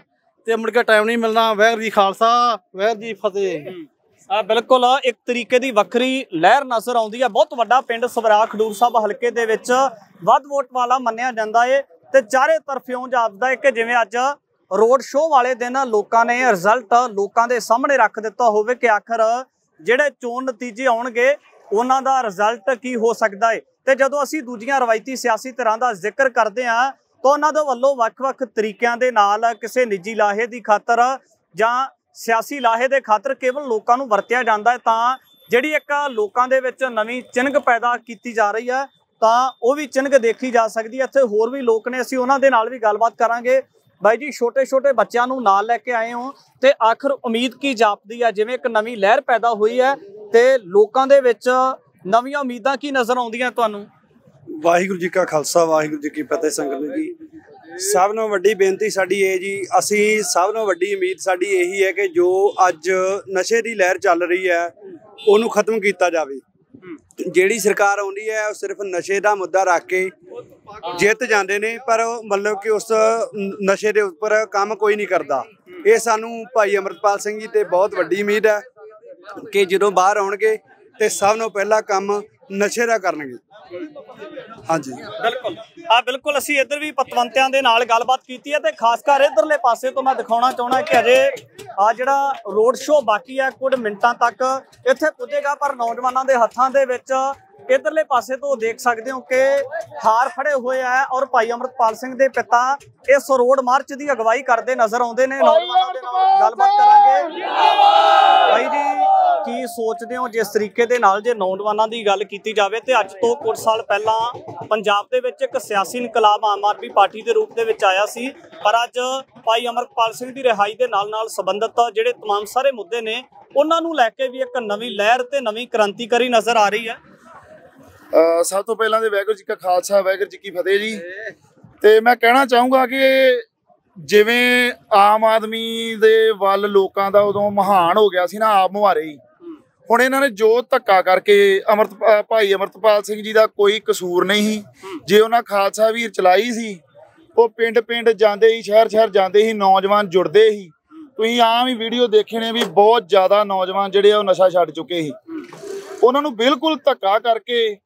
Speaker 5: ਤੇ ਮੁੜ ਕੇ ਟਾਈਮ ਨਹੀਂ ਮਿਲਣਾ। ਵਾਹਿਗੁਰੂ ਜੀ ਖਾਲਸਾ, ਵਾਹਿਗੁਰੂ ਜੀ ਫਤਿਹ।
Speaker 2: ਬਿਲਕੁਲ ਇੱਕ ਤਰੀਕੇ ਦੀ ਵੱਖਰੀ ਲਹਿਰ ਨਜ਼ਰ ਆਉਂਦੀ ਹੈ। ਬਹੁਤ ਵੱਡਾ ਪਿੰਡ ਸਭਰਾ ਖਡੂਰ ਸਾਹਿਬ ਹਲਕੇ ਦੇ ਵਿੱਚ ਵੱਧ ਵੋਟ ਵਾਲਾ ਮੰਨਿਆ ਜਾਂਦਾ ਹੈ ਤੇ ਚਾਰੇ ਤਰਫਿਓਂ ਜਾਪਦਾ ਹੈ ਕਿ ਜਿਵੇਂ ਅੱਜ ਰੋਡ ਸ਼ੋਅ ਵਾਲੇ ਦਿਨ ਲੋਕਾਂ ਨੇ ਰਿਜ਼ਲਟ ਲੋਕਾਂ ਦੇ ਸਾਹਮਣੇ ਰੱਖ ਦਿੱਤਾ ਹੋਵੇ ਕਿ ਆਖਰ ਜਿਹੜੇ ਚੋਣ ਨਤੀਜੇ ਆਉਣਗੇ ਉਹਨਾਂ ਦਾ ਰਿਜ਼ਲਟ ਕੀ ਹੋ ਸਕਦਾ ਹੈ। ਤੇ ਜਦੋਂ ਅਸੀਂ ਦੂਜੀਆਂ ਰਵਾਇਤੀ ਸਿਆਸੀ ਧਿਰਾਂ ਦਾ ਜ਼ਿਕਰ ਕਰਦੇ ਹਾਂ ਤਾਂ ਉਹਨਾਂ ਦੇ ਵੱਲੋਂ ਵੱਖ-ਵੱਖ ਤਰੀਕਿਆਂ ਦੇ ਨਾਲ ਕਿਸੇ ਨਿੱਜੀ ਲਾਹੇ ਦੀ ਖਾਤਰ ਜਾਂ ਸਿਆਸੀ ਲਾਹੇ ਦੇ ਖਾਤਰ ਕੇਵਲ ਲੋਕਾਂ ਨੂੰ ਵਰਤਿਆ ਜਾਂਦਾ ਹੈ। ਤਾਂ ਜਿਹੜੀ ਇੱਕ ਲੋਕਾਂ ਦੇ ਵਿੱਚ ਨਵੀਂ ਚਿੰਨ੍ਹ ਪੈਦਾ ਕੀਤੀ ਜਾ ਰਹੀ ਹੈ ਤਾਂ ਉਹ ਵੀ ਚਿੰਨ੍ਹ ਦੇਖੀ ਜਾ ਸਕਦੀ ਹੈ। ਇੱਥੇ ਹੋਰ ਵੀ ਲੋਕ ਨੇ, ਅਸੀਂ ਉਹਨਾਂ ਦੇ ਨਾਲ ਵੀ ਗੱਲਬਾਤ ਕਰਾਂਗੇ। ਬਾਈ ਜੀ, ਛੋਟੇ-ਛੋਟੇ ਬੱਚਿਆਂ ਨੂੰ ਨਾਲ ਲੈ ਕੇ ਆਏ ਹੋ ਤੇ ਆਖਰ ਉਮੀਦ ਕੀ ਜਾਪਦੀ ਹੈ? ਜਿਵੇਂ ਇੱਕ ਨਵੀਂ ਲਹਿਰ ਪੈਦਾ ਹੋਈ ਹੈ ਤੇ ਲੋਕਾਂ ਦੇ ਵਿੱਚ ਨਵੀਆਂ ਉਮੀਦਾਂ ਕੀ ਨਜ਼ਰ ਆਉਂਦੀਆਂ ਤੁਹਾਨੂੰ?
Speaker 6: ਵਾਹਿਗੁਰੂ ਜੀ ਕਾ ਖਾਲਸਾ, ਵਾਹਿਗੁਰੂ ਜੀ ਕੀ ਫਤਿਹ। ਸੰਗਤ ਨੂੰ ਜੀ ਸਭ ਨੂੰ ਵੱਡੀ ਬੇਨਤੀ ਸਾਡੀ ਇਹ ਜੀ, ਅਸੀਂ ਸਭ ਨੂੰ ਵੱਡੀ ਉਮੀਦ ਸਾਡੀ ਇਹੀ ਹੈ ਕਿ ਜੋ ਅੱਜ ਨਸ਼ੇ ਦੀ ਲਹਿਰ ਚੱਲ ਰਹੀ ਹੈ ਉਹਨੂੰ ਖਤਮ ਕੀਤਾ ਜਾਵੇ। ਜਿਹੜੀ ਸਰਕਾਰ ਆਉਂਦੀ ਹੈ ਉਹ ਸਿਰਫ ਨਸ਼ੇ ਦਾ ਮੁੱਦਾ ਰੱਖ ਕੇ ਜਿੱਤ ਜਾਂਦੇ ਨੇ, ਪਰ ਮਤਲਬ ਕਿ ਉਸ ਨਸ਼ੇ ਦੇ ਉੱਪਰ ਕੰਮ ਕੋਈ ਨਹੀਂ ਕਰਦਾ। ਇਹ ਸਾਨੂੰ ਭਾਈ ਅਮਰਤਪਾਲ ਸਿੰਘ ਜੀ ਤੇ ਬਹੁਤ ਵੱਡੀ ਉਮੀਦ ਹੈ ਕਿ ਜਦੋਂ ਬਾਹਰ ਆਉਣਗੇ ਤੇ ਸਭ ਨੂੰ ਪਹਿਲਾ ਕੰਮ ਨਸ਼ੇ ਦਾ ਕਰਨਗੇ। ਹਾਂਜੀ
Speaker 2: ਬਿਲਕੁਲ ਅਸੀਂ ਇੱਧਰ ਵੀ ਪਤਵੰਤਿਆਂ ਦੇ ਨਾਲ ਗੱਲਬਾਤ ਕੀਤੀ ਹੈ ਤੇ ਖਾਸ ਕਰ ਇੱਧਰਲੇ ਪਾਸੇ ਤੋਂ ਮੈਂ ਦਿਖਾਉਣਾ ਚਾਹੁੰਦਾ ਕਿ ਅਜੇ ਆ ਜਿਹੜਾ ਰੋਡ ਸ਼ੋਅ ਬਾਕੀ ਹੈ ਕੁਝ ਮਿੰਟਾਂ ਤੱਕ ਇੱਥੇ ਪੁੱਜੇਗਾ, ਪਰ ਨੌਜਵਾਨਾਂ ਦੇ ਹੱਥਾਂ ਦੇ ਵਿੱਚ ਇੱਧਰਲੇ ਪਾਸੇ ਤੋਂ ਦੇਖ ਸਕਦੇ ਹੋ ਕਿ ਹਾਰ ਫੜੇ ਹੋਏ ਆ ਔਰ ਭਾਈ ਅਮਰਤਪਾਲ ਸਿੰਘ ਦੇ ਪਿਤਾ ਇਸ ਰੋਡ ਮਾਰਚ ਦੀ ਅਗਵਾਈ ਕਰਦੇ ਨਜ਼ਰ ਆਉਂਦੇ ਨੇ। ਨੌਜਵਾਨਾਂ ਦੇ ਨਾਲ ਗੱਲਬਾਤ ਕਰਾਂਗੇ। ਭਾਈ ਜੀ, ਕੀ ਸੋਚਦੇ ਹੋ ਜਿਸ ਤਰੀਕੇ ਦੇ ਨਾਲ ਜੇ ਨੌਜਵਾਨਾਂ ਦੀ ਗੱਲ ਕੀਤੀ ਜਾਵੇ ਤੇ ਅੱਜ ਤੋਂ ਕੁਝ ਸਾਲ ਪਹਿਲਾਂ ਪੰਜਾਬ ਦੇ ਵਿੱਚ ਇੱਕ ਸਿਆਸੀ ਇਨਕਲਾਬ ਆਮ ਆਦਮੀ ਪਾਰਟੀ ਦੇ ਰੂਪ ਦੇ ਵਿੱਚ ਆਇਆ ਸੀ, ਪਰ ਅੱਜ ਭਾਈ ਅਮਰਤਪਾਲ ਸਿੰਘ ਦੀ ਰਿਹਾਈ ਦੇ ਨਾਲ ਸੰਬੰਧਿਤ ਜਿਹੜੇ तमाम ਸਾਰੇ ਮੁੱਦੇ ਨੇ ਉਹਨਾਂ ਨੂੰ ਲੈ ਕੇ ਵੀ ਇੱਕ ਨਵੀਂ ਲਹਿਰ ਤੇ ਨਵੀਂ ਕ੍ਰਾਂਤੀਕਾਰੀ ਨਜ਼ਰ ਆ ਰਹੀ ਹੈ।
Speaker 7: ਸਭ ਤੋਂ ਪਹਿਲਾਂ ਤੇ ਵਾਹਿਗੁਰੂ ਜੀ ਕਾ ਖਾਲਸਾ, ਵਾਹਿਗੁਰੂ ਜੀ ਕੀ ਫਤਿਹ ਜੀ। ਤੇ ਮੈਂ ਕਹਿਣਾ ਚਾਹੂੰਗਾ ਕਿ ਜਿਵੇਂ ਆਮ ਆਦਮੀ ਦੇ ਵੱਲ ਲੋਕਾਂ ਦਾ ਉਦੋਂ ਮਹਾਨ ਹੋ ਗਿਆ ਸੀ ਨਾ ਆਪ ਮੁਹਾਰੇ ਹੀ, ਹੁਣ ਇਹਨਾਂ ਨੇ ਜੋ ਧੱਕਾ ਕਰਕੇ ਭਾਈ ਅਮਰਤਪਾਲ ਸਿੰਘ ਜੀ ਦਾ ਕੋਈ ਕਸੂਰ ਨਹੀਂ। ਜੇ ਉਹਨਾਂ ਖਾਲਸਾ ਵੀਰ ਚਲਾਈ ਸੀ ਉਹ ਪਿੰਡ ਪਿੰਡ ਜਾਂਦੇ ਹੀ, ਸ਼ਹਿਰ ਸ਼ਹਿਰ ਜਾਂਦੇ ਹੀ, ਨੌਜਵਾਨ ਜੁੜਦੇ ਹੀ। ਤੁਸੀਂ ਆਮ ਹੀ ਵੀਡੀਓ ਦੇਖੇ ਨੇ ਵੀ ਬਹੁਤ ਜ਼ਿਆਦਾ ਨੌਜਵਾਨ ਜਿਹੜੇ ਆ ਉਹ ਨਸ਼ਾ ਛੱਡ ਚੁੱਕੇ ਸੀ। ਉਹਨਾਂ ਨੂੰ ਬਿਲਕੁਲ ਧੱਕਾ ਕਰਕੇ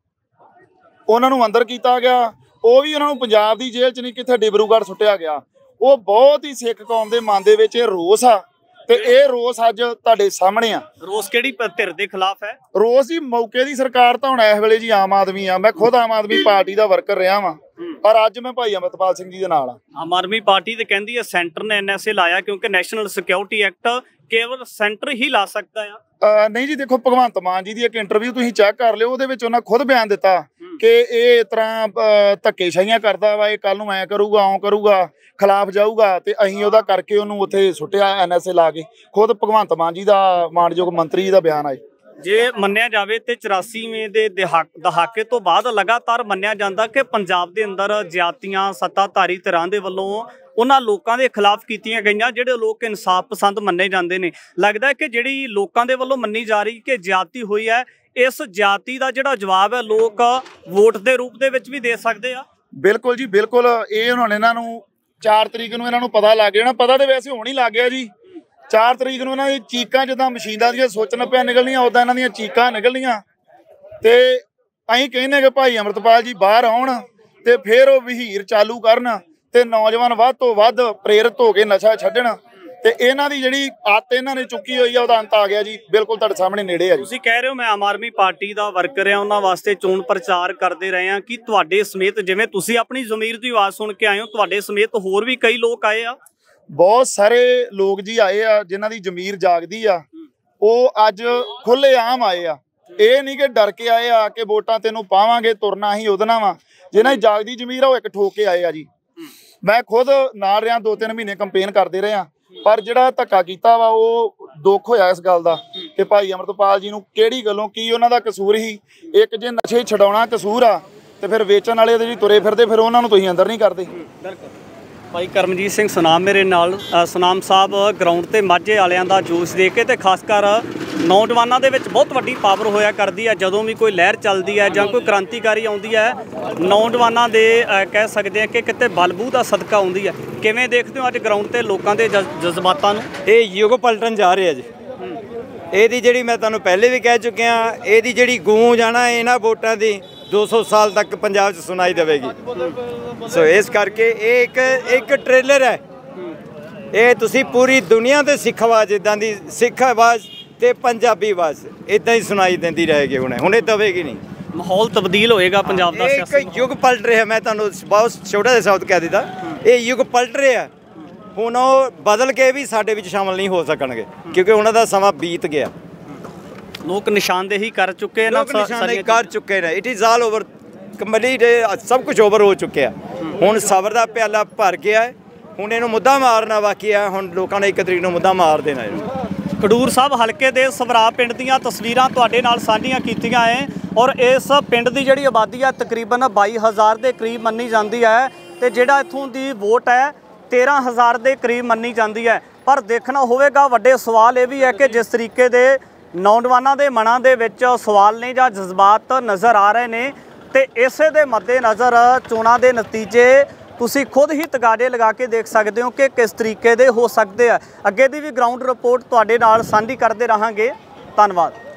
Speaker 7: ਉਹਨਾਂ ਨੂੰ ਅੰਦਰ ਕੀਤਾ ਗਿਆ। ਉਹ ਵੀ ਉਹਨਾਂ ਨੂੰ ਪੰਜਾਬ ਦੀ ਜੇਲ੍ਹ 'ਚ ਨਹੀਂ, ਕਿੱਥੇ ਡਿਬਰੂਗੜ੍ਹ ਸੁੱਟਿਆ ਗਿਆ। ਉਹ ਬਹੁਤ ਹੀ ਸਿੱਖ ਕੌਮ ਦੇ ਮਨ ਦੇ ਵਿੱਚ ਇਹ ਰੋਸ ਆ ਤੇ ਇਹ ਰੋਸ ਅੱਜ ਤੁਹਾਡੇ ਸਾਹਮਣੇ ਆ।
Speaker 2: ਰੋਸ ਕਿਹੜੀ ਧਿਰ ਦੇ ਖਿਲਾਫ ਹੈ?
Speaker 7: ਰੋਸ ਜੀ ਮੌਕੇ ਦੀ ਸਰਕਾਰ ਤਾਂ ਹੁਣ ਇਸ ਵੇਲੇ ਜੀ ਆਮ ਆਦਮੀ ਆ। ਮੈਂ ਖੁਦ ਆਮ ਆਦਮੀ ਪਾਰਟੀ ਦਾ ਵਰਕਰ ਰਿਹਾ ਵਾਂ, ਪਰ ਅੱਜ ਮੈਂ ਭਾਈ ਅਮਰਤਪਾਲ ਸਿੰਘ ਜੀ ਦੇ ਨਾਲ ਆ।
Speaker 2: ਆਮ ਆਦਮੀ ਪਾਰਟੀ ਤੇ ਕਹਿੰਦੀ ਹੈ ਸੈਂਟਰ ਨੇ NSA ਲਾਇਆ ਕਿਉਂਕਿ ਨੈਸ਼ਨਲ ਸਿਕਿਉਰਿਟੀ ਐਕਟ ਕੇਵਲ ਸੈਂਟਰ ਹੀ ਲਾ ਸਕਦਾ ਆ।
Speaker 7: ਨਹੀਂ ਜੀ, ਦੇਖੋ ਭਗਵੰਤ ਮਾਨ ਜੀ ਦੀ ਇੱਕ ਇੰਟਰਵਿਊ ਤੁਸੀਂ ਚੈੱਕ ਕਰ ਲਿਓ, ਉਹਦੇ ਵਿੱਚ ਉਹਨਾਂ ਖੁਦ ਬਿਆਨ ਦਿੱਤਾ ਕਿ ਇਹ ਇਸ ਤਰ੍ਹਾਂ ਧੱਕੇਸ਼ਾਹੀਆਂ ਕਰਦਾ ਵਾ, ਇਹ ਕੱਲ ਨੂੰ ਐਂ ਕਰੂਗਾ, ਆਉਂ ਕਰੂਗਾ, ਖਿਲਾਫ ਜਾਊਗਾ, ਤੇ ਅਸੀਂ ਉਹਦਾ ਕਰਕੇ ਉਹਨੂੰ ਉੱਥੇ ਸੁੱਟਿਆ NSA ਲਾ ਕੇ। ਖੁਦ ਭਗਵੰਤ ਮਾਨ ਜੀ ਦਾ, ਮਾਨਯੋਗ ਮੰਤਰੀ ਜੀ ਦਾ ਬਿਆਨ ਆਏ।
Speaker 2: ਜੇ ਮੰਨਿਆ ਜਾਵੇ ਤੇ 84ਵੇਂ ਦੇ ਦਹਾਕੇ ਤੋਂ ਬਾਅਦ ਲਗਾਤਾਰ ਮੰਨਿਆ ਜਾਂਦਾ ਕਿ ਪੰਜਾਬ ਦੇ ਅੰਦਰ ਜ਼ਿਆਦਤੀਆਂ ਸੱਤਾਧਾਰੀ ਧਿਰਾਂ ਦੇ ਵੱਲੋਂ ਉਹਨਾਂ ਲੋਕਾਂ ਦੇ ਖਿਲਾਫ ਕੀਤੀਆਂ ਗਈਆਂ ਜਿਹੜੇ ਲੋਕ ਇਨਸਾਫ ਪਸੰਦ ਮੰਨੇ ਜਾਂਦੇ ਨੇ। ਲੱਗਦਾ ਹੈ ਕਿ ਜਿਹੜੀ ਲੋਕਾਂ ਦੇ ਵੱਲੋਂ ਮੰਨੀ ਜਾ ਰਹੀ ਕਿ ਜ਼ਿਆਦਤੀ ਹੋਈ ਹੈ, ਇਸ ਜ਼ਿਆਦਤੀ ਦਾ ਜਿਹੜਾ ਜਵਾਬ ਹੈ ਲੋਕ ਵੋਟ ਦੇ ਰੂਪ ਦੇ ਵਿੱਚ ਵੀ ਦੇ ਸਕਦੇ ਆ।
Speaker 7: ਬਿਲਕੁਲ ਜੀ, ਬਿਲਕੁਲ। ਇਹ ਹੁਣ ਇਹਨਾਂ ਨੂੰ 4 ਤਰੀਕ ਨੂੰ ਇਹਨਾਂ ਨੂੰ ਪਤਾ ਲੱਗ ਜਾਣਾ। ਪਤਾ ਤੇ ਵੈਸੇ ਹੁਣ ਹੀ ਲੱਗ ਗਿਆ ਜੀ। 4 ਤਰੀਕ ਨੂੰ ਇਹਨਾਂ ਦੀ ਚੀਕਾਂ ਜਿੱਦਾਂ ਮਸ਼ੀਨਾਂ ਦੀਆਂ ਸੋਚਣ ਪਿਆ ਨਿਕਲਣੀਆਂ, ਉਦਾਂ ਇਹਨਾਂ ਦੀਆਂ ਚੀਕਾਂ ਨਿਕਲਣੀਆਂ। ਤੇ ਅਸੀਂ ਕਹਿੰਦੇ ਕਿ ਭਾਈ ਅਮਰਤਪਾਲ ਜੀ ਬਾਹਰ ਆਉਣ ਤੇ ਫਿਰ ਉਹ ਵਹੀਰ ਚਾਲੂ ਕਰਨ ਤੇ ਨੌਜਵਾਨ ਵੱਧ ਤੋਂ ਵੱਧ ਪ੍ਰੇਰਿਤ ਹੋ ਕੇ ਨਸ਼ਾ ਛੱਡਣ। ਤੇ ਇਹਨਾਂ ਦੀ ਜਿਹੜੀ ਆਦਤ ਇਹਨਾਂ ਨੇ ਚੁੱਕੀ ਹੋਈ ਆ ਉਹਦਾ ਅੰਤ ਆ ਗਿਆ ਜੀ। ਬਿਲਕੁਲ ਤੁਹਾਡੇ ਸਾਹਮਣੇ ਨੇੜੇ ਆ ਜੀ।
Speaker 2: ਤੁਸੀਂ ਕਹਿ ਰਹੇ ਹੋ ਮੈਂ ਆਮ ਆਦਮੀ ਪਾਰਟੀ ਦਾ ਵਰਕਰ ਆ, ਉਹਨਾਂ ਵਾਸਤੇ ਚੋਣ ਪ੍ਰਚਾਰ ਕਰਦੇ ਰਹੇ ਆ। ਕਿ ਤੁਹਾਡੇ ਸਮੇਤ, ਜਿਵੇਂ ਤੁਸੀਂ ਆਪਣੀ ਜ਼ਮੀਰ ਦੀ ਆਵਾਜ਼ ਸੁਣ ਕੇ ਆਏ ਹੋ, ਤੁਹਾਡੇ ਸਮੇਤ ਹੋਰ ਵੀ ਕਈ ਲੋਕ ਆਏ ਆ?
Speaker 7: ਬਹੁਤ ਸਾਰੇ ਲੋਕ ਜੀ ਆਏ ਆ ਜਿਨ੍ਹਾਂ ਦੀ ਜ਼ਮੀਰ ਜਾਗਦੀ ਆ। ਉਹ ਅੱਜ ਖੁੱਲੇ ਆਮ ਆਏ ਆ। ਇਹ ਨਹੀਂ ਕਿ ਡਰ ਕੇ ਆਏ ਆ ਕਿ ਵੋਟਾਂ ਤੈਨੂੰ ਪਾਵਾਂਗੇ, ਤੁਰਨਾ ਹੀ ਉਹਦੇ ਨਾਲ ਵਾ। ਜਿਨ੍ਹਾਂ ਦੀ ਜਾਗਦੀ ਜ਼ਮੀਰ ਆ ਉਹ ਇੱਕ ਠੋਕ ਕੇ ਆਏ ਆ ਜੀ। ਮੈਂ ਖੁਦ ਨਾਲ ਰਿਹਾ, 2-3 ਮਹੀਨੇ ਕੰਪੇਨ ਕਰਦੇ ਰਹੇ ਆ। ਪਰ ਜਿਹੜਾ ਧੱਕਾ ਕੀਤਾ ਵਾ ਉਹ ਦੁੱਖ ਹੋਇਆ ਇਸ ਗੱਲ ਦਾ ਕਿ ਭਾਈ ਅਮਰਤਪਾਲ ਜੀ ਨੂੰ ਕਿਹੜੀ ਗੱਲੋਂ, ਕੀ ਉਹਨਾਂ ਦਾ ਕਸੂਰ ਸੀ। ਇੱਕ ਜੇ ਨਸ਼ੇ ਛਡਾਉਣਾ ਕਸੂਰ ਆ ਤੇ ਫਿਰ ਵੇਚਣ ਵਾਲੇ ਜਿਹੜੇ ਤੁਰੇ ਫਿਰਦੇ ਫਿਰ ਉਹਨਾਂ ਨੂੰ ਤੁਸੀਂ ਅੰਦਰ ਨਹੀਂ ਕਰਦੇ।
Speaker 2: ਭਾਈ ਕਰਮਜੀਤ ਸਿੰਘ ਸੁਨਾਮ ਮੇਰੇ ਨਾਲ। ਸੁਨਾਮ ਸਾਹਿਬ, ਗਰਾਊਂਡ ਤੇ ਮਾਝੇ ਵਾਲਿਆਂ ਦਾ ਜੋਸ਼ ਦੇਖ ਕੇ ਤੇ ਖਾਸ ਕਰ ਨੌਜਵਾਨਾਂ ਦੇ ਵਿੱਚ ਬਹੁਤ ਵੱਡੀ ਪਾਵਰ ਹੋਇਆ ਕਰਦੀ ਹੈ। ਜਦੋਂ ਵੀ ਕੋਈ ਲਹਿਰ ਚੱਲਦੀ ਹੈ ਜਾਂ ਕੋਈ ਕ੍ਰਾਂਤੀਕਾਰੀ ਆਉਂਦੀ ਹੈ, ਨੌਜਵਾਨਾਂ ਦੇ ਕਹਿ ਸਕਦੇ ਆ ਕਿ ਕਿਤੇ ਬਲਬੂ ਦਾ ਸਦਕਾ ਆਉਂਦੀ ਹੈ। ਕਿਵੇਂ ਦੇਖਦੇ ਹੋ ਅੱਜ ਗਰਾਊਂਡ ਤੇ ਲੋਕਾਂ ਦੇ ਜਜ਼ਬਾਤਾਂ ਨੂੰ?
Speaker 8: ਇਹ ਯੁੱਗ ਪਲਟਣ ਜਾ ਰਿਹਾ ਜੀ। ਇਹਦੀ ਜਿਹੜੀ ਮੈਂ ਤੁਹਾਨੂੰ ਪਹਿਲੇ ਵੀ ਕਹਿ ਚੁੱਕਿਆ, ਇਹਦੀ ਜਿਹੜੀ ਗੂੰਜ ਆਣਾ ਇਹਨਾਂ ਵੋਟਾਂ ਦੀ 200 ਸਾਲ ਤੱਕ ਪੰਜਾਬ 'ਚ ਸੁਣਾਈ ਦੇਵੇਗੀ। ਸੋ ਇਸ ਕਰਕੇ ਇਹ ਇੱਕ ਟ੍ਰੇਲਰ ਹੈ। ਇਹ ਤੁਸੀਂ ਪੂਰੀ ਦੁਨੀਆ ਤੇ ਸਿੱਖ ਆਵਾਜ਼ ਇੱਦਾਂ ਦੀ, ਸਿੱਖ ਆਵਾਜ਼ ਤੇ ਪੰਜਾਬੀ ਆਵਾਜ਼ ਇੱਦਾਂ ਹੀ ਸੁਣਾਈ ਦਿੰਦੀ ਰਹੇਗੀ। ਹੁਣੇ ਦਵੇਗੀ ਨਹੀਂ,
Speaker 2: ਮਾਹੌਲ ਤਬਦੀਲ ਹੋਏਗਾ ਪੰਜਾਬ ਦਾ।
Speaker 8: ਇੱਕ ਯੁੱਗ ਪਲਟ ਰਿਹਾ। ਮੈਂ ਤੁਹਾਨੂੰ ਬਹੁਤ ਛੋਟਾ ਜਿਹਾ ਸ਼ਬਦ ਕਹਿ ਦਿੱਤਾ, ਇਹ ਯੁੱਗ ਪਲਟ ਰਿਹਾ। ਹੁਣ ਉਹ ਬਦਲ ਕੇ ਵੀ ਸਾਡੇ ਵਿੱਚ ਸ਼ਾਮਲ ਨਹੀਂ ਹੋ ਸਕਣਗੇ ਕਿਉਂਕਿ ਉਹਨਾਂ ਦਾ ਸਮਾਂ ਬੀਤ ਗਿਆ।
Speaker 2: ਲੋਕ ਨਿਸ਼ਾਨਦੇਹੀ ਕਰ ਚੁੱਕੇ ਨੇ,
Speaker 8: ਕਰ ਚੁੱਕੇ ਨੇ। It is all over, complete ਸਭ ਕੁਝ ਓਵਰ ਹੋ ਚੁੱਕਿਆ। ਹੁਣ ਸਬਰ ਦਾ ਪਿਆਲਾ ਭਰ ਗਿਆ ਹੈ। ਹੁਣ ਇਹਨੂੰ ਮੁੱਦਾ ਮਾਰਨਾ ਬਾਕੀ ਆ। ਹੁਣ ਲੋਕਾਂ ਨੇ 1 ਤਰੀਕ ਨੂੰ ਮੁੱਦਾ ਮਾਰ ਦੇਣਾ ਇਹਨੂੰ।
Speaker 2: ਖਡੂਰ ਸਾਹਿਬ ਹਲਕੇ ਦੇ ਸਭਰਾ ਪਿੰਡ ਦੀਆਂ ਤਸਵੀਰਾਂ ਤੁਹਾਡੇ ਨਾਲ ਸਾਂਝੀਆਂ ਕੀਤੀਆਂ ਹੈ ਔਰ ਇਸ ਪਿੰਡ ਦੀ ਜਿਹੜੀ ਆਬਾਦੀ ਹੈ ਤਕਰੀਬਨ 22,000 ਦੇ ਕਰੀਬ ਮੰਨੀ ਜਾਂਦੀ ਹੈ ਤੇ ਜਿਹੜਾ ਇੱਥੋਂ ਦੀ ਵੋਟ ਹੈ 13,000 ਦੇ ਕਰੀਬ ਮੰਨੀ ਜਾਂਦੀ ਹੈ। ਪਰ ਦੇਖਣਾ ਹੋਵੇਗਾ, ਵੱਡੇ ਸਵਾਲ ਇਹ ਵੀ ਹੈ ਕਿ ਜਿਸ ਤਰੀਕੇ ਦੇ ਨੌਜਵਾਨਾਂ ਦੇ ਮਨਾਂ ਦੇ ਵਿੱਚ ਸਵਾਲ ਨੇ ਜਾਂ ਜਜ਼ਬਾਤ ਨਜ਼ਰ ਆ ਰਹੇ ਨੇ ਤੇ ਇਸੇ ਦੇ ਮੱਦੇਨਜ਼ਰ ਚੋਣਾਂ ਦੇ ਨਤੀਜੇ ਤੁਸੀਂ ਖੁਦ ਹੀ ਤਗਾੜੇ ਲਗਾ ਕੇ ਦੇਖ ਸਕਦੇ ਹੋ ਕਿ ਕਿਸ ਤਰੀਕੇ ਦੇ ਹੋ ਸਕਦੇ ਆ। ਅੱਗੇ ਦੀ ਵੀ ਗਰਾਊਂਡ ਰਿਪੋਰਟ ਤੁਹਾਡੇ ਨਾਲ ਸਾਂਝੀ ਕਰਦੇ ਰਹਾਂਗੇ। ਧੰਨਵਾਦ।